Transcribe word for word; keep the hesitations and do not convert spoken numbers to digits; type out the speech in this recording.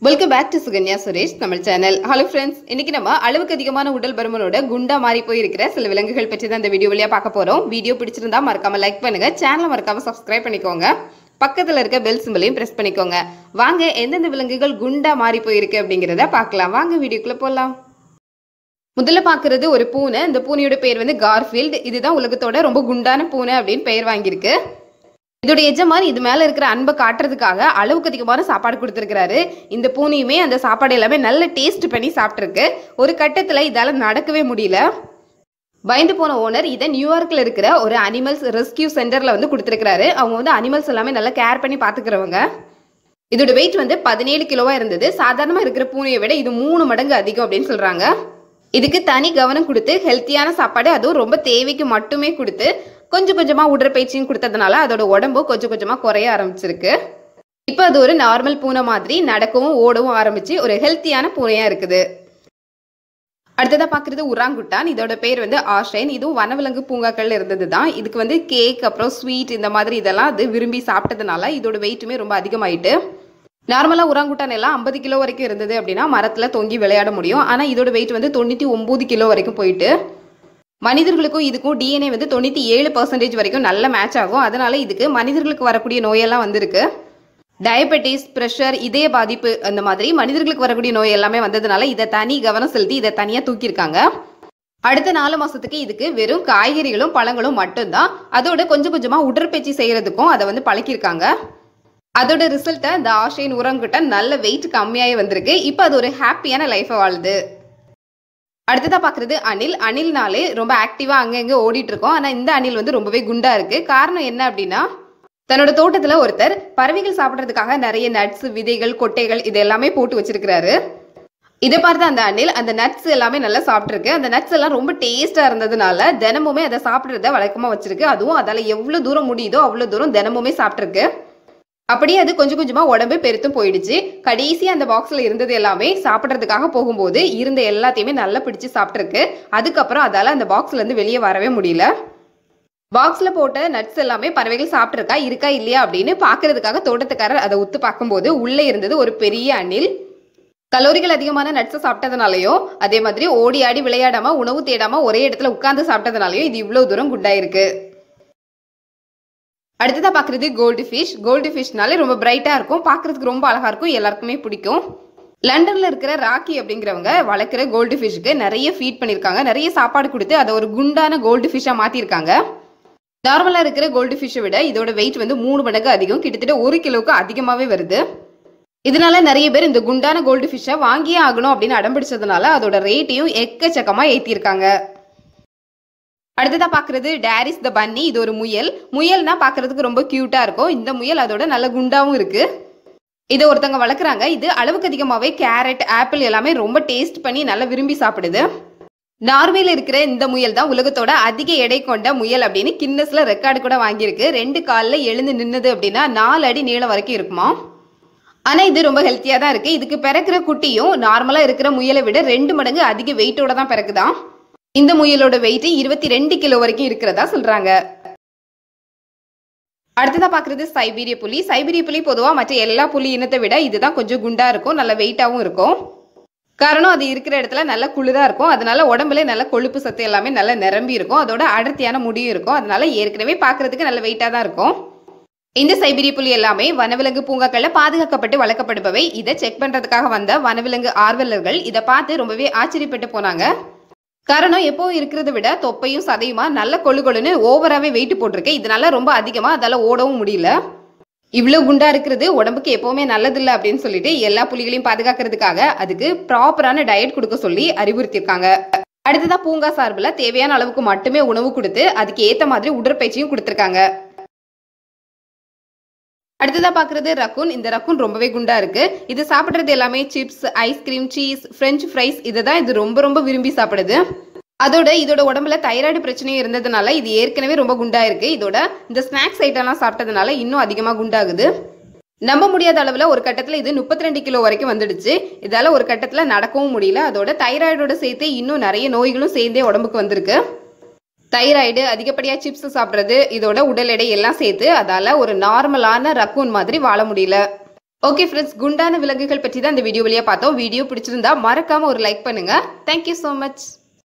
Welcome back to Suganya Suresh Tamil channel. Hello friends, இன்னைக்கு நம்ம அளவுக்கு அதிகமான உடல் பருமனோட குண்டா மாறி போய் இருக்கிற சில விலங்குகள் பற்றி தான் இந்த வீடியோவில பார்க்க போறோம். வீடியோ பிடிச்சிருந்தா மறக்காம லைக் பண்ணுங்க, சேனலை மறக்காம Subscribe பண்ணிக்கோங்க. பக்கத்துல இருக்க பெல் சிம்பலையும் பிரஸ் பண்ணிக்கோங்க. வாங்க எந்தெந்த விலங்குகள் குண்டா மாறி போய் இருக்கு அப்படிங்கறத பார்க்கலாம். வாங்க வீடியோக்குள்ள போலாம். முதல்ல பார்க்கிறது ஒரு பூனை. இந்த பூனையோட பேர் வந்து கார்ஃபீல்ட். இதுதான் உலகத்தோட ரொம்ப குண்டான பூனை அப்படின்னு பெயர் வாங்கியிருக்கு. இதோட எஜமான் இது மேல இருக்கிற அன்பை காட்டுறதுக்காக அளவுக்கு அதிகமான சாப்பாடு கொடுத்துருக்காரு. இந்த பூனையுமே அந்த சாப்பாடு எல்லாமே நல்ல டேஸ்ட் பண்ணி சாப்பிட்டுருக்கு. ஒரு கட்டத்துல இதால நடக்கவே முடியல. பயந்து போன ஓனர் இதை நியூயார்க்ல இருக்கிற ஒரு அனிமல்ஸ் ரெஸ்கியூ சென்டர்ல வந்து கொடுத்துருக்காரு. அவங்க வந்து அனிமல்ஸ் எல்லாமே நல்லா கேர் பண்ணி பாத்துக்கிறவங்க. இதோட வெயிட் வந்து பதினேழு கிலோவா இருந்தது. சாதாரணமா இருக்கிற பூனையை விட இது மூணு மடங்கு அதிகம் அப்படின்னு சொல்றாங்க. இதுக்கு தனி கவனம் கொடுத்து ஹெல்த்தியான சாப்பாடு அதுவும் ரொம்ப தேவைக்கு மட்டுமே கொடுத்து கொஞ்சம் கொஞ்சமா உடற்பயிற்சியும் கொடுத்ததுனால அதோட உடம்பு கொஞ்சம் கொஞ்சமா குறைய ஆரம்பிச்சிருக்கு. இப்போ அது ஒரு நார்மல் பூனை மாதிரி நடக்கவும் ஓடவும் ஆரம்பிச்சு ஒரு ஹெல்த்தியான பூனையா இருக்குது. அடுத்ததா பாக்குறது உராங்குட்டான். இதோட பேர் வந்து ஆஷைன். இதுவும் வனவிலங்கு பூங்காக்கள்ல இருந்தது தான். இதுக்கு வந்து கேக் அப்புறம் ஸ்வீட் இந்த மாதிரி இதெல்லாம் அது விரும்பி சாப்பிட்டதுனால இதோட வெயிட்டுமே ரொம்ப அதிகமாயிட்டு. நார்மலா உராங்குட்டான் எல்லாம் ஐம்பது கிலோ வரைக்கும் இருந்தது அப்படின்னா மரத்துல தொங்கி விளையாட முடியும். ஆனா இதோட வெயிட் வந்து தொண்ணூத்தி ஒன்பது கிலோ வரைக்கும் போயிட்டு. மனிதர்களுக்கும் இதுக்கும் டிஎன்ஏ வந்து தொண்ணூத்தி ஏழு பர்சன்டேஜ் வரைக்கும் நல்ல மேட்ச் ஆகும். அதனால இதுக்கு மனிதர்களுக்கு வரக்கூடிய நோயெல்லாம் வந்திருக்கு. டயபெட்டிஸ், பிரஷர், இதய பாதிப்பு அந்த மாதிரி மனிதர்களுக்கு வரக்கூடிய நோய் எல்லாமே வந்ததுனால இதை தனி கவனம் செலுத்தி இதை தனியா தூக்கியிருக்காங்க. அடுத்த நாலு மாசத்துக்கு இதுக்கு வெறும் காய்கறிகளும் பழங்களும் மட்டும்தான். அதோட கொஞ்சம் கொஞ்சமா உடற்பயிற்சி செய்யறதுக்கும் அதை வந்து பழக்கியிருக்காங்க. அதோட ரிசல்ட்டை இந்த ஆஷைன் உரங்குட்டான் நல்ல வெயிட் கம்மியாகி வந்திருக்கு. இப்போ அது ஒரு ஹாப்பியான லைஃபை வாழுது. அடுத்ததா பாக்குறது அணில். அணில்னாலே ரொம்ப ஆக்டிவா அங்கங்க ஓடிட்டு இருக்கோம். ஆனா இந்த அணில் வந்து ரொம்பவே குண்டா இருக்கு. காரணம் என்ன அப்படின்னா தன்னோட தோட்டத்துல ஒருத்தர் பறவைகள் சாப்பிட்றதுக்காக நிறைய நட்ஸ், விதைகள், கொட்டைகள் இது எல்லாமே போட்டு வச்சிருக்கிறாரு. இதை பார்த்து அந்த அணில் அந்த நட்ஸ் எல்லாமே நல்லா சாப்பிட்டுருக்கு. அந்த நட்ஸ் எல்லாம் ரொம்ப டேஸ்டா இருந்ததுனால தினமுமே அதை சாப்பிட்றத வழக்கமா வச்சிருக்கு. அதுவும் அதால எவ்வளவு தூரம் முடியுதோ அவ்வளவு தூரம் தினமுமே சாப்பிட்டுருக்கு. அப்படியே அது கொஞ்சம் கொஞ்சமா உடம்பு பெருத்தும் போயிடுச்சு. கடைசி அந்த பாக்ஸ்ல இருந்தது எல்லாமே சாப்பிட்றதுக்காக போகும்போது இருந்த எல்லாத்தையுமே நல்லா பிடிச்சு சாப்பிட்டுருக்கு. அதுக்கப்புறம் அதால அந்த பாக்ஸ்ல இருந்து வெளியே வரவே முடியல. பாக்ஸ்ல போட்ட நட்ஸ் எல்லாமே பறவைகள் சாப்பிட்டுருக்கா இருக்கா இல்லையா அப்படின்னு பாக்குறதுக்காக தோட்டத்துக்காரர் அதை உத்து பார்க்கும்போது உள்ளே இருந்தது ஒரு பெரிய அணில். கலோரிகள் அதிகமான நட்ஸை சாப்பிட்டதுனாலயோ அதே மாதிரி ஓடி ஆடி விளையாடாம உணவு தேடாம ஒரே இடத்துல உட்கார்ந்து சாப்பிட்டதுனாலயோ இது இவ்வளவு தூரம் குண்டாயிருக்கு. அடுத்ததா பாக்குறது கோல்டு ஃபிஷ். கோல்டு ஃபிஷ்னாலே ரொம்ப பிரைட்டா இருக்கும், பாக்குறதுக்கு ரொம்ப அழகா இருக்கும், எல்லாருக்குமே பிடிக்கும். லண்டன்ல இருக்கிற ராக்கி அப்படிங்கிறவங்க வளர்க்குற கோல்டு ஃபிஷ்க்கு நிறைய ஃபீட் பண்ணிருக்காங்க. நிறைய சாப்பாடு கொடுத்து அதை ஒரு குண்டான கோல்டு ஃபிஷ்ஷா மாத்திருக்காங்க. நார்மலா இருக்கிற கோல்டு ஃபிஷ்ஷை விட இதோட வெயிட் வந்து மூணு மடங்கு அதிகம், கிட்டத்தட்ட ஒரு கிலோவுக்கு அதிகமாவே வருது. இதனால நிறைய பேர் இந்த குண்டான கோல்டு ஃபிஷ்ஷை வாங்கியே ஆகணும் அப்படின்னு அடம்பிடிச்சதுனால அதோட ரேட்டையும் எக்கச்சக்கமா ஏத்திருக்காங்க. அடுத்ததா பாக்குறது டாரிஸ் த பன்னி. இது ஒரு முயல். முயல்னா பாக்குறதுக்கு ரொம்ப கியூட்டா இருக்கும். இந்த முயல் அதோட நல்ல குண்டாவும் இருக்கு. இதை ஒருத்தவங்க வளர்க்குறாங்க. இது அளவுக்கு அதிகமாவே கேரட், ஆப்பிள் எல்லாமே ரொம்ப டேஸ்ட் பண்ணி நல்லா விரும்பி சாப்பிடுது. நார்வேல இருக்கிற இந்த முயல் தான் உலகத்தோட அதிக எடை கொண்ட முயல் அப்படின்னு கின்னஸ்ல ரெக்கார்டு கூட வாங்கியிருக்கு. ரெண்டு காலில் எழுந்து நின்னது அப்படின்னா நாலு அடி நீளம் வரைக்கும் இருக்குமா. ஆனா இது ரொம்ப ஹெல்த்தியா தான் இருக்கு. இதுக்கு பிறக்கிற குட்டியும் நார்மலா இருக்கிற முயலை விட ரெண்டு மடங்கு அதிக வெயிட்டோட தான் பிறக்குதான். இந்த முயலோட வெயிட் இருபத்தி ரெண்டு கிலோ வரைக்கும் இருக்கிறதா சொல்றாங்க. அடுத்ததா பாக்குறது சைபீரிய புலி. சைபீரிய புலி பொதுவா மற்ற எல்லா புலி இனத்தை விட இதுதான் கொஞ்சம் குண்டா இருக்கும், நல்ல வெயிட்டாவும் இருக்கும். காரணம் அது இருக்கிற இடத்துல நல்ல குளிரா இருக்கும். அதனால உடம்புல நல்ல கொழுப்பு சத்து எல்லாமே நல்ல நிரம்பி இருக்கும். அதோட அடர்த்தியான முடியும் இருக்கும். அதனால ஏற்கனவே பாக்குறதுக்கு நல்ல வெயிட்டா தான் இருக்கும். இந்த சைபீரிய புலி எல்லாமே வனவிலங்கு பூங்காக்கள்ல பாதுகாக்கப்பட்டு வளர்க்கப்படுபவை. இதை செக் பண்றதுக்காக வந்த வனவிலங்கு ஆர்வலர்கள் இதை பார்த்து ரொம்பவே ஆச்சரியப்பட்டு போனாங்க. காரணம் எப்போ இருக்கிறத விட தொப்பையும் சதையுமா நல்ல கொழு கொழுன்னு ஓவராவே வெயிட் போட்டிருக்கு. இதனால ரொம்ப அதிகமா அதால ஓடவும் முடியல. இவ்வளவு குண்டா இருக்கிறது உடம்புக்கு எப்பவுமே நல்லதில்லை அப்படின்னு சொல்லிட்டு எல்லா புலிகளையும் பாதுகாக்கிறதுக்காக அதுக்கு ப்ராப்பரான டயட் கொடுக்க சொல்லி அறிவுறுத்திருக்காங்க. அடுத்ததா பூங்கா சார்பில் தேவையான அளவுக்கு மட்டுமே உணவு கொடுத்து அதுக்கு ஏத்த மாதிரி உடற்பயிற்சியும் கொடுத்திருக்காங்க. அடுத்ததா பாக்குறது ரக்கூன். இந்த ரக்கூன் ரொம்பவே குண்டா இருக்கு. இது சாப்பிடுறது எல்லாமே chips, ice cream, cheese, french fries இதுதான் இது ரொம்ப ரொம்ப விரும்பி சாப்பிடுது. அதோட இதோட உடம்புல தைராய்டு பிரச்சனையும் இருந்ததுனால இது ஏற்கனவே ரொம்ப குண்டா இருக்கு. இதோட இந்த ஸ்நாக்ஸ் ஐட்டம்லாம் சாப்பிட்டதுனால இன்னும் அதிகமா குண்டாகுது. நம்ப முடியாத அளவுல ஒரு கட்டத்துல இது முப்பத்தி ரெண்டு கிலோ வரைக்கும் வந்துடுச்சு. இதால ஒரு கட்டத்துல நடக்கவும் முடியல. அதோட தைராய்டோட சேர்த்து இன்னும் நிறைய நோய்களும் சேர்ந்தே உடம்புக்கு வந்திருக்கு. தைராய்டு, அதிகப்படியா சிப்ஸ் சாப்பிட்றது, இதோட உடல் எடை எல்லாம் சேர்த்து அதால ஒரு நார்மலான ரக்கூன் மாதிரி வாழ முடியல. ஓகே ஃப்ரெண்ட்ஸ், குண்டான விலங்குகள் பற்றி தான் இந்த வீடியோ வழியா பார்த்தோம். வீடியோ பிடிச்சிருந்தா மறக்காம ஒரு லைக் பண்ணுங்க. Thank you so much.